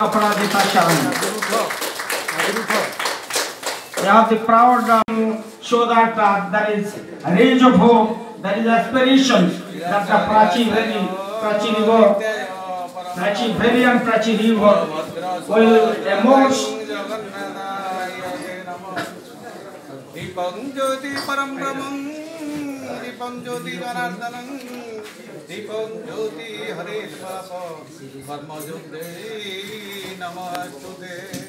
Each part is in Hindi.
Aparajita Sharan. We have the proud to show that there is a range of hope, there is aspiration that the Prachi Valley and Prachi River will emerge. Dipam Jyoti Param Brahman, Dipam Jyoti Janardanam, Dipam Jyoti Hare Papa, Karma Jyoti Namaste.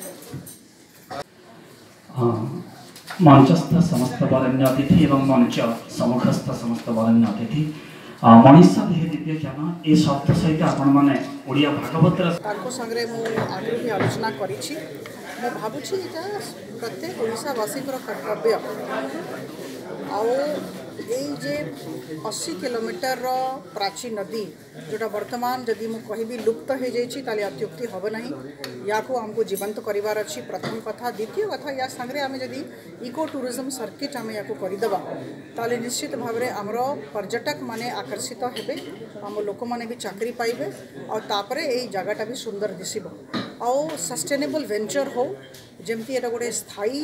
मंचस्थ समस्त वरण्य अतिथि एवं मंच सम्मुखस्थ समस्त वरण्य अतिथि मनीषा देह दिव्य ज्ञान ए शब्द सहित आपण माने ओडिया भागवतर ताको संग्रह मु आगे भी आलोचना करिछि मु भाबुछि एटा प्रत्येक ओडिसावासीकर कर्तव्य आउ जे 80 किलोमीटर प्राची नदी जोटा वर्तमान जदि मु कहबी लुप्त हो जाइछि ताले अत्युक्ति होबो नहीं या को हमको जीवंत करिवार अछि प्रथम कथा द्वितीय कथा या संग्रे आमे जदि इको टूरिज्म सर्किट आमे याको करिदबा ताले निश्चित भाबरे हमरो पर्यटक माने आकर्षित हेबे हम लोक माने भी चाकरी पाइबे और तापरे एई जगहटा भी सुंदर दिसिबो और सस्टेनेबल वेंचर हो जेमती एटा गोटे स्थायी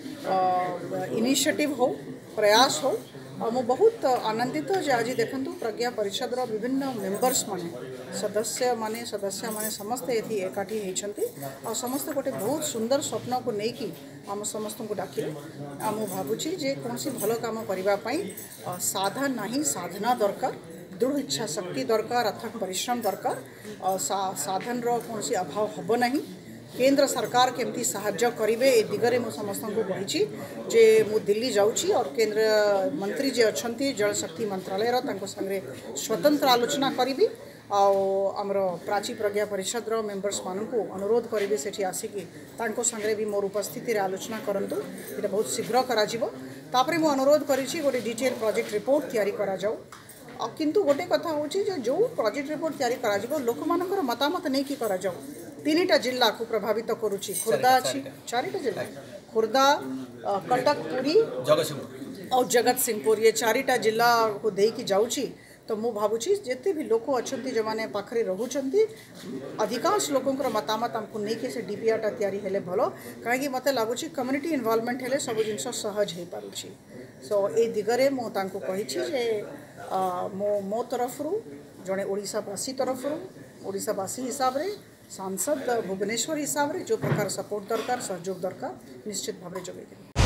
इनिशिएटिव हो प्रयास हो और मु बहुत आनंदित जे आज देखंतु प्रज्ञा परिषदर विभिन्न मेंबर्स माने सदस्य माने समस्त एथि एकाठी हेछंती और समस्त गोटे बहुत सुंदर स्वप्न को नहीं कि आम समस्त को डाकिले मु भाबुची जे कोनसी भलो काम करिबा पई साधन नाही साधना दरकार दृढ़ इच्छा शक्ति दरकार अथक परिश्रम दरकार और साधन रो कोनसी अभाव हबो नहीं केंद्र सरकार केमती साहाय्य करिवे ए दिगरे मु समस्त को कहिछि जे मु दिल्ली जाउछि और केंद्र मंत्री जे अछंती जल शक्ति मंत्रालय रो तांको संगे स्वतंत्र आलोचना करिवि आउ हमरो प्राची प्रज्ञा परिषद रो मेंबर्स मान को अनुरोध करिवे सेठी आसिकी तांको संगे भी मोर उपस्थिति रे आलोचना करंतु एटा बहुत शीघ्र करा जिवो तापरे मु अनुरोध करिछि गोटे डिटेल प्रोजेक्ट रिपोर्ट तयारी करा जाऊ किंतु गोटे कथा होछि जे जो प्रोजेक्ट रिपोर्ट तयारी करा जिवो लोक मानकर मतामत नै की करा जाऊ तीनटा जिला को प्रभावित करुछि खुर्दा अछि चारिटा जिला खुर्दा कटक पुरी और जगत सिंहपुर ये चारिटा जिला को देई की जाउछि तो मु भाबुछि जेते भी लोक अछंती जे माने पाखरे रहउछंती अधिकांश लोकंकर मतामत हमको नै के से डीपीआर तयारी हेले भलो काहे कि मते लागुछि कम्युनिटी इन्वॉल्वमेंट हेले सब जिंस सहज हे पारुछि सो ए दिगरे मु तांको कहिछि जे मो तरफ रु जने ओडिसावासी तरफ रु ओडिसावासी हिसाब रे सांसद भुवनेश्वर हिसाब रे जो प्रकार सपोर्ट दरकार सहयोग दरकार निश्चित भाव में जोगे।